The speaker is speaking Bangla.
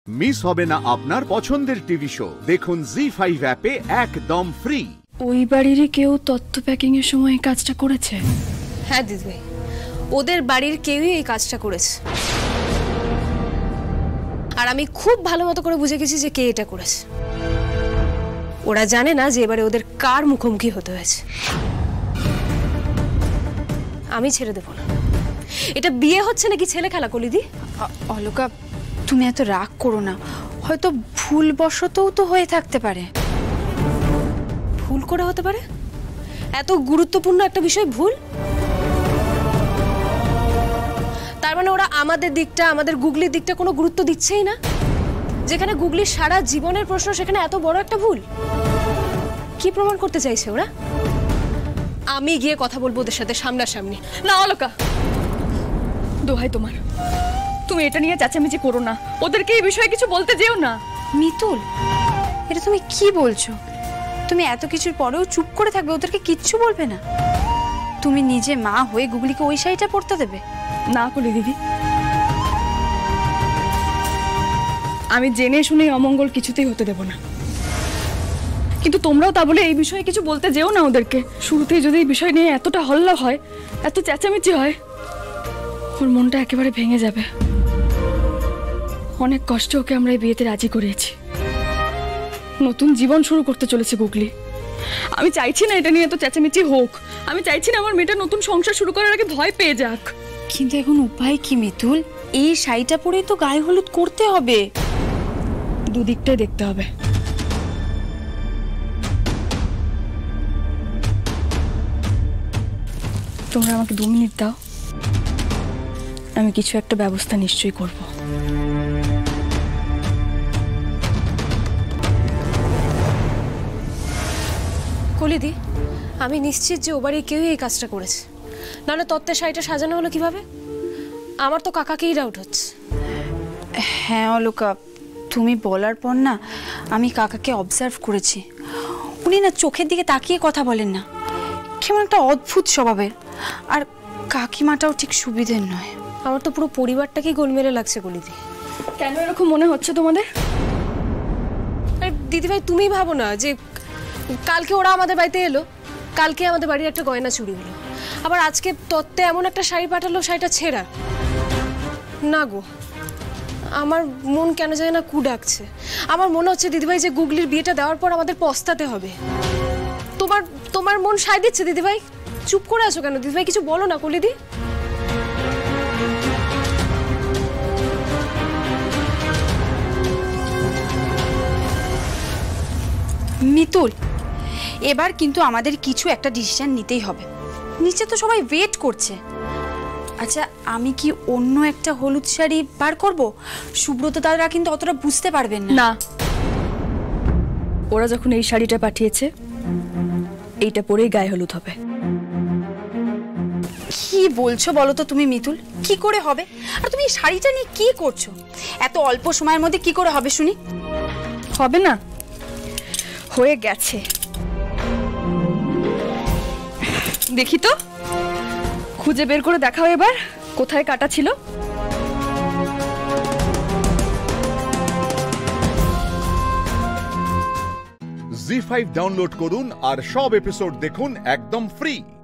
মিস হবে না আপনার পছন্দের টিভি শো। দেখুন জি5 অ্যাপে একদম ফ্রি। ওই বাড়িরই কেউ তথ্য প্যাকিং এর সময় এই কাজটা করেছে? হ্যাঁ দিদি, ওদের বাড়ির কেউই এই কাজটা করেছে। আর আমি খুব ভালো মতো করে বুঝে গেছি যে কে এটা করেছে। ওরা জানে না যে এবারে ওদের কার মুখোমুখি হতে হয়েছে। আমি ছেড়ে দেব না। এটা বিয়ে হচ্ছে নাকি ছেলে খেলা কলিদি? অলকা, তুমি এত রাগ করো না। হয়তো ভুলবশতও তো হয়ে থাকতে পারে। ভুল করে হতে পারে? এত গুরুত্বপূর্ণ একটা বিষয় ভুল? তার মানে ওরা আমাদের দিকটা, আমাদের গুগলির দিকটা কোনো গুরুত্ব দিচ্ছেই না। যেখানে গুগলির সারা জীবনের প্রশ্ন, সেখানে এত বড় একটা ভুল। কি প্রমাণ করতে চাইছে ওরা? আমি গিয়ে কথা বলবো ওদের সাথে সামনাসামনি। না অলকা, দোহাই তোমার, তুমি এটা নিয়ে চেঁচামেচি করো না। ওদেরকে এই বিষয়ে কিছু বলতে যেও না। মিতুল, এটা তুমি কি বলছো? তুমি এত কিছুর পরেও চুপ করে থাকবে, ওদেরকে কিচ্ছু বলবে না? তুমি নিজে মা হয়ে গুগলিকে ওই শাড়িটা পরতে দেবে? না কলি দিদি, আমি জেনে শুনে অমঙ্গল কিছুতেই হতে দেব না। কিন্তু তোমরাও তা বলে এই বিষয়ে কিছু বলতে যেও না ওদেরকে। শুরুতেই যদি এই বিষয় নিয়ে এতটা হল্লা হয়, এত চেঁচামেচি হয়, ওর মনটা একেবারে ভেঙে যাবে। অনেক কষ্ট ওকে আমরা এই বিয়েতে রাজি করিয়েছি। নতুন জীবন শুরু করতে চলেছে গুগলি। আমি চাইছি না এটা নিয়ে এত চেঁচামেচি হোক। আমি চাইছি না আমার মেয়েটা নতুন সংসার শুরু করার আগে ভয় পেয়ে যাক। কিন্তু এখন উপায় কি মিতুল? এই শাড়িটা পরেই তো গায়ে হলুদ করতে হবে। দুদিকটাই দেখতে হবে। তোমরা আমাকে 2 মিনিট দাও, আমি কিছু একটা ব্যবস্থা নিশ্চয়ই করব। কলিদি, আমি নিশ্চিত যে ও বাড়ির কেউই এই কাজটা করেছে। নাহলে তত্ত্বের শাড়িটা সাজানো হলো কিভাবে? আমার তো কাকাকেই ডাউট হচ্ছে। হ্যাঁ অলকা, তুমি বলার পর না আমি কাকাকে অবজার্ভ করেছি। উনি না চোখের দিকে তাকিয়ে কথা বলেন না, কেমন একটা অদ্ভুত স্বভাবের। আর কাকিমাটাও ঠিক সুবিধের নয়। আমার তো পুরো পরিবারটাকেই গোলমেলে লাগছে কলিদি। কেন এরকম মনে হচ্ছে তোমাদের? আরে দিদিভাই, তুমি ভাবো না যে কালকে ওরা আমাদের বাড়িতে এলো, কালকে আমাদের বাড়ির একটা গয়না চুরি হলো, আবার আজকে তত্ত্বে এমন একটা শাড়ি পাঠালো, শাড়িটা ছেঁড়া। না গো, আমার মন কেন জানি না কু ডাকছে। আমার মনে হচ্ছে দিদিভাই যে গুগলির বিয়েটা দেওয়ার পর আমাদের পস্তাতে হবে। তোমার মন সায় দিচ্ছে দিদিভাই? চুপ করে আছো কেন দিদিভাই? কিছু বলো না কলিদি। মিতুল, এবার কিন্তু আমাদের কিছু একটা ডিসিশন নিতেই হবে। নিচে তো সবাই ওয়েট করছে। আচ্ছা, আমি কি অন্য একটা হলুদ শাড়ি বার করব? সুব্রত দাদা কিন্তু অতটা বুঝতে পারবেন না। না, ওরা যখন এই শাড়িটা পাঠিয়েছে, এইটা পরেই গায়ে হলুদ হবে। কি বলছো বলো তো তুমি মিতুল? কি করে হবে? আর তুমি এই শাড়িটা নিয়ে কি করছো? এত অল্প সময়ের মধ্যে কি করে হবে শুনি? হবে না, হয়ে গেছে। দেখি তো, খুঁজে বের করে দেখাও এবার কোথায় কাটা ছিল। জি5 ডাউনলোড করুন আর সব এপিসোড দেখুন একদম ফ্রি।